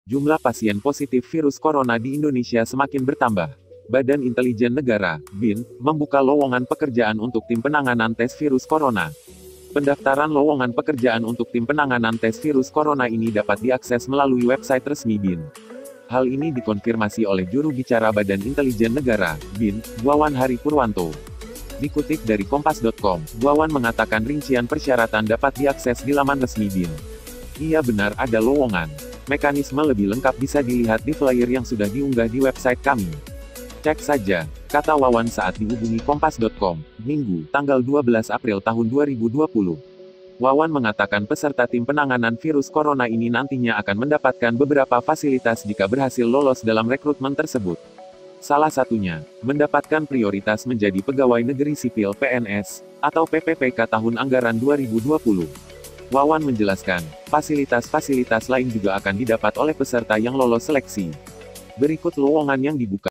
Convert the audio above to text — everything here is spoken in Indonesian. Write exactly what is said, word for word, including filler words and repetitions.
Jumlah pasien positif virus corona di Indonesia semakin bertambah. Badan Intelijen Negara, B I N, membuka lowongan pekerjaan untuk tim penanganan tes virus corona. Pendaftaran lowongan pekerjaan untuk tim penanganan tes virus corona ini dapat diakses melalui website resmi B I N. Hal ini dikonfirmasi oleh juru bicara Badan Intelijen Negara, B I N, Wawan Hari Purwanto. Dikutip dari kompas titik com, Wawan mengatakan rincian persyaratan dapat diakses di laman resmi B I N. Iya benar ada lowongan. Mekanisme lebih lengkap bisa dilihat di flyer yang sudah diunggah di website kami. Cek saja, kata Wawan saat dihubungi kompas titik com, Minggu, tanggal dua belas April tahun dua ribu dua puluh. Wawan mengatakan peserta tim penanganan virus corona ini nantinya akan mendapatkan beberapa fasilitas jika berhasil lolos dalam rekrutmen tersebut. Salah satunya, mendapatkan prioritas menjadi pegawai negeri sipil P N S, atau P P P K tahun anggaran dua ribu dua puluh. Wawan menjelaskan, fasilitas-fasilitas lain juga akan didapat oleh peserta yang lolos seleksi. Berikut lowongan yang dibuka.